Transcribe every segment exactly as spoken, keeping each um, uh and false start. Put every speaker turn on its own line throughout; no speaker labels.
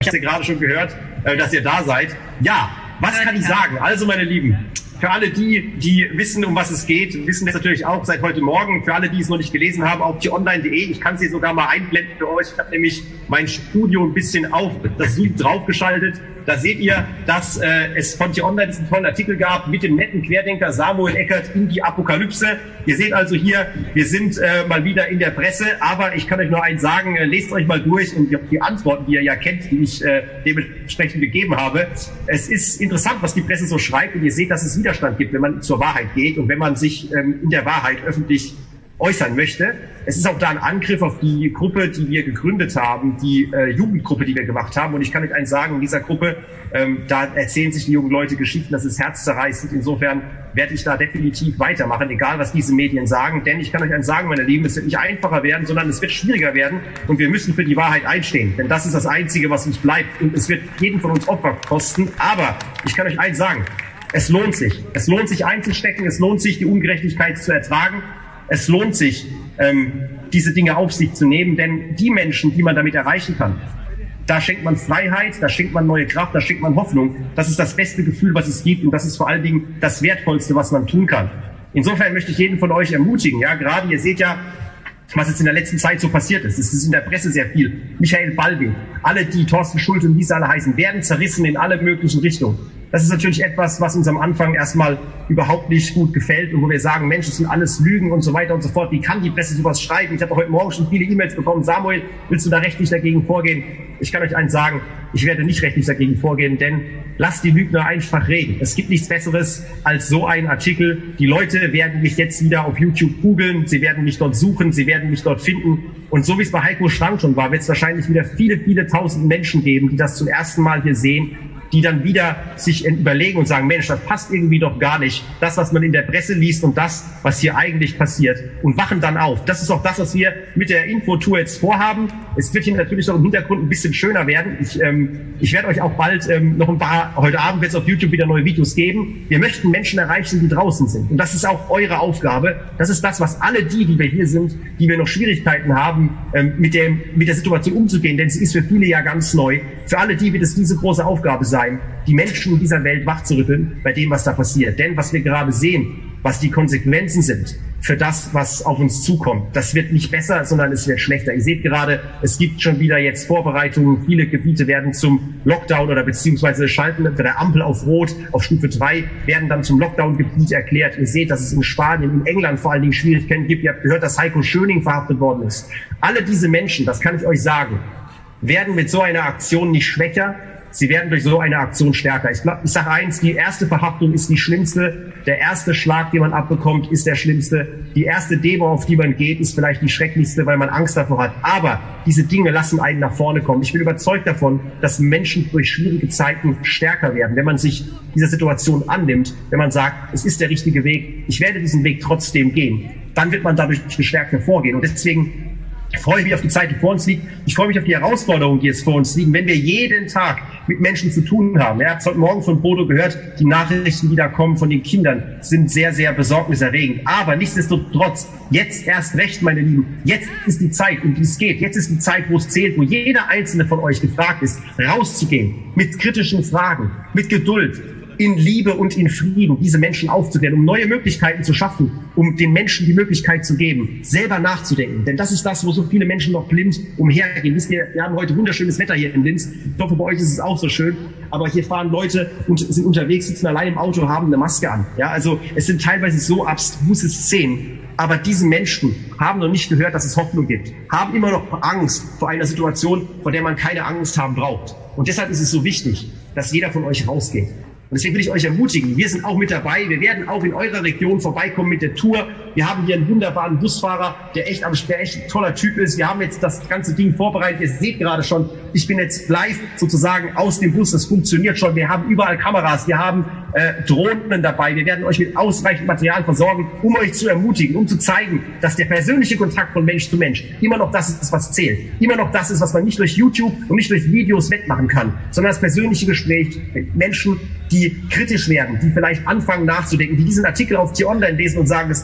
habe ja gerade schon gehört, dass ihr da seid. Ja, was kann ich sagen? Also, meine Lieben, für alle die, die wissen, um was es geht, wissen das natürlich auch seit heute Morgen. Für alle, die es noch nicht gelesen haben, auf t online punkt de. Ich kann sie sogar mal einblenden für euch. Ich habe nämlich mein Studio ein bisschen auf das Zoom draufgeschaltet. Da seht ihr, dass äh, es von t online diesen tollen Artikel gab mit dem netten Querdenker Samuel Eckert in die Apokalypse. Ihr seht also hier, wir sind äh, mal wieder in der Presse. Aber ich kann euch nur eins sagen, äh, lest euch mal durch und die Antworten, die ihr ja kennt, die ich äh, dementsprechend gegeben habe. Es ist interessant, was die Presse so schreibt. Und ihr seht, dass es Widerstand gibt, wenn man zur Wahrheit geht und wenn man sich ähm, in der Wahrheit öffentlich äußern möchte. Es ist auch da ein Angriff auf die Gruppe, die wir gegründet haben, die äh, Jugendgruppe, die wir gemacht haben. Und ich kann euch eins sagen, in dieser Gruppe, ähm, da erzählen sich die jungen Leute Geschichten, das ist herzzerreißend. Insofern werde ich da definitiv weitermachen, egal was diese Medien sagen. Denn ich kann euch eins sagen, meine Lieben, es wird nicht einfacher werden, sondern es wird schwieriger werden. Und wir müssen für die Wahrheit einstehen. Denn das ist das Einzige, was uns bleibt. Und es wird jeden von uns Opfer kosten. Aber ich kann euch eins sagen, es lohnt sich. Es lohnt sich einzustecken. Es lohnt sich, die Ungerechtigkeit zu ertragen. Es lohnt sich, ähm, diese Dinge auf sich zu nehmen, denn die Menschen, die man damit erreichen kann, da schenkt man Freiheit, da schenkt man neue Kraft, da schenkt man Hoffnung. Das ist das beste Gefühl, was es gibt und das ist vor allen Dingen das Wertvollste, was man tun kann. Insofern möchte ich jeden von euch ermutigen, ja, gerade ihr seht ja, was jetzt in der letzten Zeit so passiert ist. Es ist in der Presse sehr viel. Michael Ballweg, alle, die Thorsten Schulte und wie sie alle heißen, werden zerrissen in alle möglichen Richtungen. Das ist natürlich etwas, was uns am Anfang erstmal überhaupt nicht gut gefällt und wo wir sagen, Mensch, das sind alles Lügen und so weiter und so fort. Wie kann die Presse sowas schreiben? Ich habe heute Morgen schon viele E-Mails bekommen. Samuel, willst du da rechtlich dagegen vorgehen? Ich kann euch eins sagen, ich werde nicht rechtlich dagegen vorgehen, denn lasst die Lügner einfach reden. Es gibt nichts Besseres als so ein Artikel. Die Leute werden mich jetzt wieder auf YouTube googeln, sie werden mich dort suchen, sie werden mich dort finden. Und so wie es bei Heiko Schrank schon war, wird es wahrscheinlich wieder viele, viele tausend Menschen geben, die das zum ersten Mal hier sehen, die dann wieder sich überlegen und sagen, Mensch, das passt irgendwie doch gar nicht. Das, was man in der Presse liest und das, was hier eigentlich passiert. Und wachen dann auf. Das ist auch das, was wir mit der Infotour jetzt vorhaben. Es wird hier natürlich noch im Hintergrund ein bisschen schöner werden. Ich, ähm, ich werde euch auch bald ähm, noch ein paar, heute Abend wird es auf YouTube wieder neue Videos geben. Wir möchten Menschen erreichen, die draußen sind. Und das ist auch eure Aufgabe. Das ist das, was alle die, die wir hier sind, die wir noch Schwierigkeiten haben, ähm, mit, dem, mit der Situation umzugehen. Denn sie ist für viele ja ganz neu. Für alle die wird es diese große Aufgabe sein, die Menschen in dieser Welt wachzurütteln bei dem, was da passiert. Denn was wir gerade sehen, was die Konsequenzen sind für das, was auf uns zukommt, das wird nicht besser, sondern es wird schlechter. Ihr seht gerade, es gibt schon wieder jetzt Vorbereitungen. Viele Gebiete werden zum Lockdown oder beziehungsweise schalten unter der Ampel auf Rot, auf Stufe drei, werden dann zum Lockdown-Gebiet erklärt. Ihr seht, dass es in Spanien, in England vor allen Dingen Schwierigkeiten gibt. Ihr habt gehört, dass Heiko Schöning verhaftet worden ist. Alle diese Menschen, das kann ich euch sagen, werden mit so einer Aktion nicht schwächer. Sie werden durch so eine Aktion stärker. Ich, ich sage eins, die erste Verhaftung ist die schlimmste. Der erste Schlag, den man abbekommt, ist der schlimmste. Die erste Demo, auf die man geht, ist vielleicht die schrecklichste, weil man Angst davor hat. Aber diese Dinge lassen einen nach vorne kommen. Ich bin überzeugt davon, dass Menschen durch schwierige Zeiten stärker werden, wenn man sich dieser Situation annimmt, wenn man sagt, es ist der richtige Weg, ich werde diesen Weg trotzdem gehen. Dann wird man dadurch gestärkt hervorgehen. Und deswegen ich freue mich auf die Zeit, die vor uns liegt. Ich freue mich auf die Herausforderungen, die jetzt vor uns liegen, wenn wir jeden Tag mit Menschen zu tun haben. Ihr habt heute Morgen von Bodo gehört, die Nachrichten, die da kommen von den Kindern, sind sehr, sehr besorgniserregend. Aber nichtsdestotrotz, jetzt erst recht, meine Lieben, jetzt ist die Zeit, um die es geht. Jetzt ist die Zeit, wo es zählt, wo jeder Einzelne von euch gefragt ist, rauszugehen, mit kritischen Fragen, mit Geduld, in Liebe und in Frieden, diese Menschen aufzuklären, um neue Möglichkeiten zu schaffen, um den Menschen die Möglichkeit zu geben, selber nachzudenken. Denn das ist das, wo so viele Menschen noch blind umhergehen. Wisst ihr, wir haben heute wunderschönes Wetter hier in Linz. Ich hoffe, bei euch ist es auch so schön. Aber hier fahren Leute und sind unterwegs, sitzen allein im Auto, haben eine Maske an. Ja, also es sind teilweise so abstruse Szenen. Aber diese Menschen haben noch nicht gehört, dass es Hoffnung gibt, haben immer noch Angst vor einer Situation, vor der man keine Angst haben braucht. Und deshalb ist es so wichtig, dass jeder von euch rausgeht. Und deswegen will ich euch ermutigen, wir sind auch mit dabei, wir werden auch in eurer Region vorbeikommen mit der Tour. Wir haben hier einen wunderbaren Busfahrer, der echt, der echt ein toller Typ ist. Wir haben jetzt das ganze Ding vorbereitet. Ihr seht gerade schon, ich bin jetzt live sozusagen aus dem Bus, das funktioniert schon. Wir haben überall Kameras, wir haben äh, Drohnen dabei. Wir werden euch mit ausreichend Material versorgen, um euch zu ermutigen, um zu zeigen, dass der persönliche Kontakt von Mensch zu Mensch immer noch das ist, was zählt. Immer noch das ist, was man nicht durch YouTube und nicht durch Videos wettmachen kann, sondern das persönliche Gespräch mit Menschen, die kritisch werden, die vielleicht anfangen nachzudenken, die diesen Artikel auf t online lesen und sagen, das kann doch nicht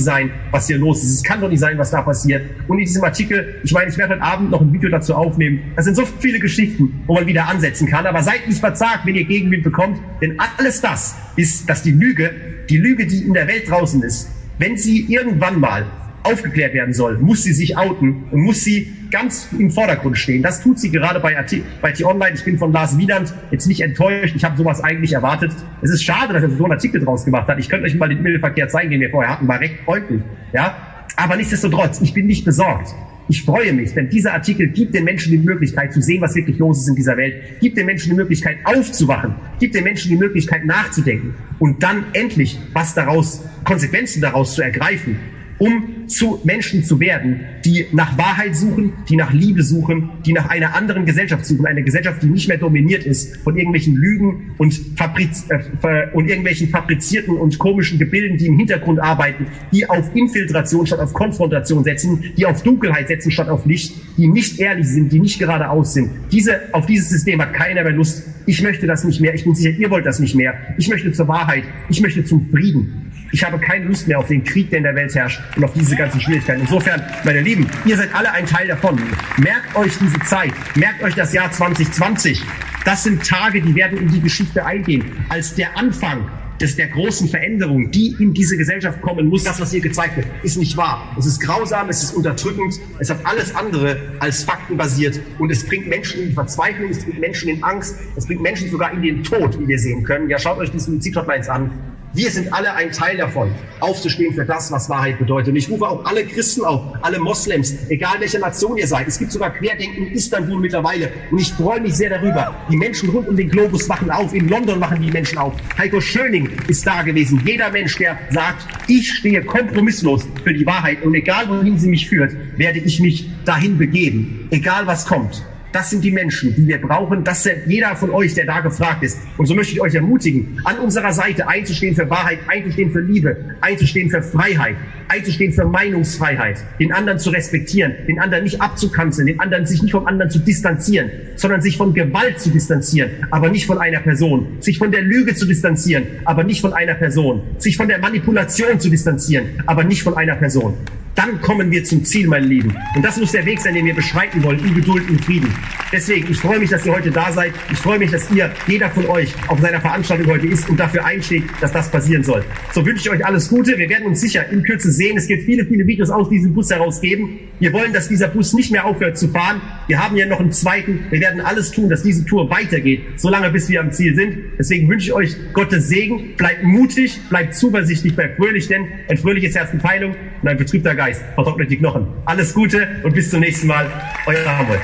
nicht sein, was hier los ist. Es kann doch nicht sein, was da passiert. Und in diesem Artikel, ich meine, ich werde heute Abend noch ein Video dazu aufnehmen. Das sind so viele Geschichten, wo man wieder ansetzen kann. Aber seid nicht verzagt, wenn ihr Gegenwind bekommt. Denn alles das ist, dass die Lüge, die Lüge, die in der Welt draußen ist, wenn sie irgendwann mal aufgeklärt werden soll, muss sie sich outen und muss sie ganz im Vordergrund stehen. Das tut sie gerade bei, bei T-Online. Ich bin von Lars Wieland jetzt nicht enttäuscht. Ich habe sowas eigentlich erwartet. Es ist schade, dass er so einen Artikel draus gemacht hat. Ich könnte euch mal den E-Mail-Verkehr zeigen, den wir vorher hatten. War recht freundlich. Ja? Aber nichtsdestotrotz, ich bin nicht besorgt. Ich freue mich, denn dieser Artikel gibt den Menschen die Möglichkeit zu sehen, was wirklich los ist in dieser Welt, gibt den Menschen die Möglichkeit aufzuwachen, gibt den Menschen die Möglichkeit nachzudenken und dann endlich was daraus, Konsequenzen daraus zu ergreifen, um zu Menschen zu werden, die nach Wahrheit suchen, die nach Liebe suchen, die nach einer anderen Gesellschaft suchen, eine Gesellschaft, die nicht mehr dominiert ist von irgendwelchen Lügen und, Fabriz äh, und irgendwelchen fabrizierten und komischen Gebilden, die im Hintergrund arbeiten, die auf Infiltration statt auf Konfrontation setzen, die auf Dunkelheit setzen statt auf Licht, die nicht ehrlich sind, die nicht geradeaus sind. Diese, auf dieses System hat keiner mehr Lust. Ich möchte das nicht mehr. Ich bin sicher, ihr wollt das nicht mehr. Ich möchte zur Wahrheit. Ich möchte zum Frieden. Ich habe keine Lust mehr auf den Krieg, der in der Welt herrscht und auf diese ganzen Schwierigkeiten. Insofern, meine Lieben, ihr seid alle ein Teil davon. Merkt euch diese Zeit. Merkt euch das Jahr zwanzig zwanzig. Das sind Tage, die werden in die Geschichte eingehen. Als der Anfang des, der großen Veränderung, die in diese Gesellschaft kommen muss. Das, was hier gezeigt wird, ist nicht wahr. Es ist grausam, es ist unterdrückend. Es hat alles andere als faktenbasiert. Und es bringt Menschen in die Verzweiflung, es bringt Menschen in Angst. Es bringt Menschen sogar in den Tod, wie wir sehen können. Ja, schaut euch die Suizid-Hotlines an. Wir sind alle ein Teil davon, aufzustehen für das, was Wahrheit bedeutet. Und ich rufe auch alle Christen auf, alle Moslems, egal welche Nation ihr seid. Es gibt sogar Querdenken in Istanbul mittlerweile. Und ich freue mich sehr darüber. Die Menschen rund um den Globus wachen auf. In London wachen die Menschen auf. Heiko Schöning ist da gewesen. Jeder Mensch, der sagt, ich stehe kompromisslos für die Wahrheit. Und egal, wohin sie mich führt, werde ich mich dahin begeben. Egal, was kommt. Das sind die Menschen, die wir brauchen. Das ist jeder von euch, der da gefragt ist. Und so möchte ich euch ermutigen, an unserer Seite einzustehen für Wahrheit, einzustehen für Liebe, einzustehen für Freiheit, einzustehen für Meinungsfreiheit, den anderen zu respektieren, den anderen nicht abzukanzeln, den anderen sich nicht vom anderen zu distanzieren, sondern sich von Gewalt zu distanzieren, aber nicht von einer Person, sich von der Lüge zu distanzieren, aber nicht von einer Person, sich von der Manipulation zu distanzieren, aber nicht von einer Person. Dann kommen wir zum Ziel, meine Lieben. Und das muss der Weg sein, den wir beschreiten wollen, in Geduld, in Frieden. Deswegen, ich freue mich, dass ihr heute da seid. Ich freue mich, dass ihr, jeder von euch, auf seiner Veranstaltung heute ist und dafür einsteht, dass das passieren soll. So wünsche ich euch alles Gute. Wir werden uns sicher in Kürze sehen. Es wird viele, viele Videos aus diesem Bus herausgeben. Wir wollen, dass dieser Bus nicht mehr aufhört zu fahren. Wir haben ja noch einen zweiten. Wir werden alles tun, dass diese Tour weitergeht, solange bis wir am Ziel sind. Deswegen wünsche ich euch Gottes Segen. Bleibt mutig, bleibt zuversichtlich, bleibt fröhlich, denn ein fröhliches Herz mit Heilung und ein betrübter Geist vertrocknet die Knochen. Alles Gute und bis zum nächsten Mal. Euer Samuel.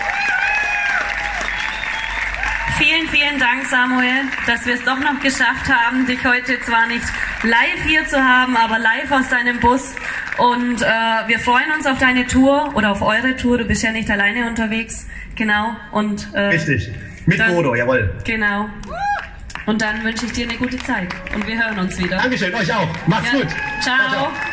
Vielen, vielen Dank, Samuel, dass wir es doch noch geschafft haben, dich heute zwar nicht live hier zu haben, aber live aus deinem Bus. Und äh, wir freuen uns auf deine Tour oder auf eure Tour. Du bist ja nicht alleine unterwegs. Genau. Und, äh,
Richtig. Mit dann, Bodo, jawohl.
Genau. Und dann wünsche ich dir eine gute Zeit. Und wir hören uns wieder.
Dankeschön, euch auch. Macht's ja. gut.
Ciao. Ciao, ciao.